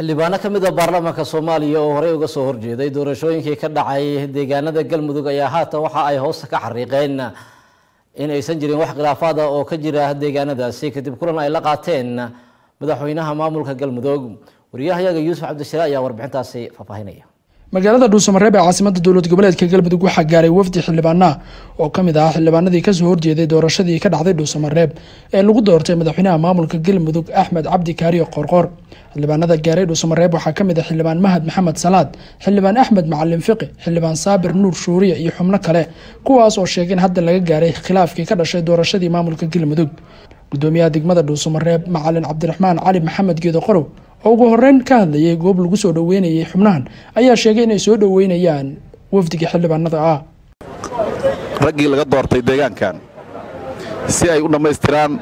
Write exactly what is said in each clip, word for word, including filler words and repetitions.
xildhibaano ka mid ah baarlamaanka Soomaaliya oo horey uga soo horjeeday doorashooyinkii ka dhacay deegaanada Galmudug ayaa haatan waxa ay hoos ka xariiqeen in aysan jirin wax khilaafaad ah oo ka jira deegaanadaasi kadib kulan ay la qaateen madaxweynaha maamulka Galmudug. wariyahayaga Yuusuf Cabdishire ayaa warbixintaasi faafahinaya. magaalada Dhuusamareeb ee caasimadda dowlad goboleedka Galmudug waxa gaaray wafdi xildhibaano oo kamid ah xildhibaanadii ka soo horjeeday doorashadii ka dhacday Dhuusamareeb ee lagu doortay madaxweynaha maamulka Galmudug Axmed Cabdi Kaariyo Qorqor. xildhibaanada gaaray Dhuusamareeb waxa kamid ah xildhibaan Mahad Maxamed Salaad, xildhibaan Axmed Macalin Fiqi, xildhibaan Saabir Nuur Shuuriye iyo xubno kale kuwaas oo sheegeen hadda laga gaaray khilaafkii ka dhashay doorashadii maamulka Galmudug. gudoomiyaha degmada Dhuusamareeb Macalin Cabdiraxmaan Cali Maxamed Geedo Qorow oo ugu horeyn ka hadlayay goob lagu soo dhaweynayay xubnahan ayaa sheegay inay soo dhaweynayaan wafdiga xildhibaanada ah raggii laga doortay deegaankan si ay u dhameystiraan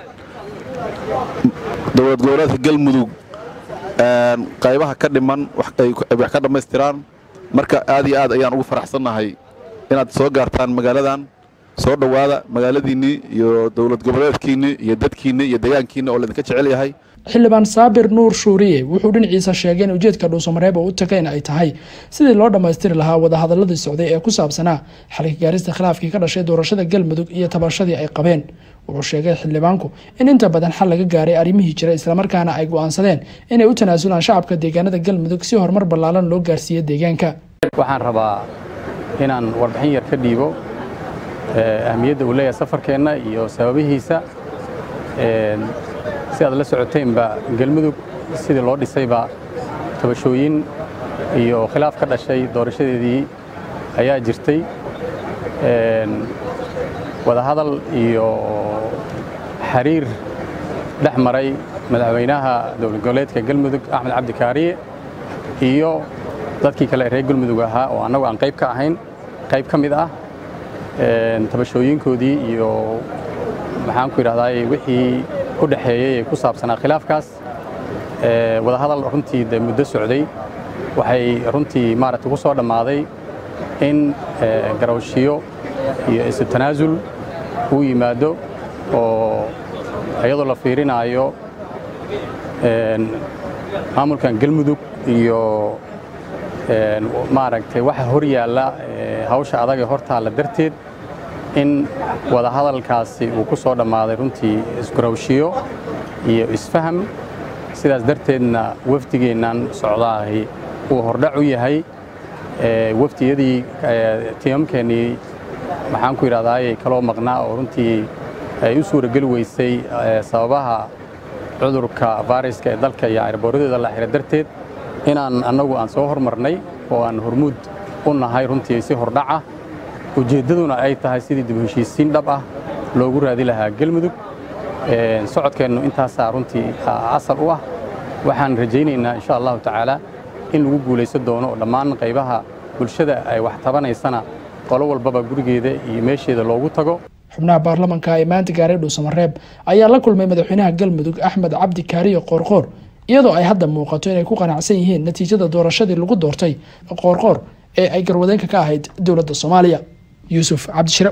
dowlad goboleedka Galmudug een qaybaha ka dhiman wax ay wax ka dhameystiraan. marka aad iyo aad ayaan ugu faraxsanahay inaad soo gaartaan magaaladan, soo dhawaada magaaladiinii iyo dowlad goboleedkiinii iyo dadkiinii iyo deegaankiinii oo la idinka jecel yahay. xildhibaan Saabir Nuur Shuuriye wuxuu dhinaciisa sheegay in ujeedka Dhuusamareeb uu tagay in ay tahay sidii loo dhameystiri lahaa wada hadaladii socday ee ku saabsanaa xalka gaarista khilaafkii ka dhashay doorashada Galmudug iyo tabashadii ay qabeen. wuxuu sheegay xildhibaanku in inta badan xal laga gaaray arrimihii jiray isla markaana ay go'aansadeen inay u tanaasulaan shacabka deegaanada Galmudug si horumar ballaaran loo gaarsiiyo deegaanka. waxaan rabaa inaan warbixin yar ka dhiibo ahmiyadda uu leeyahay safarkeena iyo sababihiisa. si aad la socoteenba Galmudug sidii loo dhisayba tabashooyin iyo khilaaf ka dhashay doorashadeedii ayaa jirtay. wada hadal iyo xiriir dhex maray madaxweynaha dowlad goboleedka Galmudug Axmed Cabdi Kaariye iyo dadkii kale ee reer Galmudug ahaa oo anagu aan qayb ka ahayn qayb ka mid ah tabashooyinkoodii iyo maxaan ku yiraahdaa wixii u dhaxeeyay ku saabsanaa khilaafkaas. ee wada hadal runtii muddo socday waxay runtii maaragtay ku soo dhamaaday in garawshiyo iyo isu tanaasul uu yimaado oo ayadoo la fiirinayo een maamulkan Galmudug iyo een maaragtay waxa hor yaala hawsha adag ee hortaala darteed in wada hadalkaasi uu ku soo dhamaaday runtii isgarawshiyo iyo isfaham. sidaas darteedna wafdigeenan socdaahay uu hordhac u yahay ee wafdiyadii tiimkeeni maxaan ku yiraahdaa kaloo maqnaa oo runtii ay u suuragal weysay sababaha cudurka fayraska ee dalka iyo airboorada la xiriir darteed inaan anagu aan soo hormarnay oo aan hormuud u nahay runtii si hordhac ah. ujeedaduna ay tahay sidii dib u heshiisiin dhab ah loogu raadi lahaa Galmudug. ee socodkeenu intaas runtii asal u ah. waxaan rajaynaynaa insha Allah taala in lagu guuleysan doono dhammaan qaybaha bulshada ay wax tabanaysana qolo walbaba gurigeeda iyo meesheeda loogu tago. xubnaha baarlamaanka ee maanta gaaray Dhuusamareeb ayaa la kulmay madaxweynaha Galmudug Axmed Cabdi Kaariyo Qorqor iyadoo ay hadda muuqato inay ku qanacsan yihiin natiijada doorashadii lagu doortay Qorqor ee ay garwadeenka ka ahayd dowladda Soomaaliya. Yuusuf Cabdishire.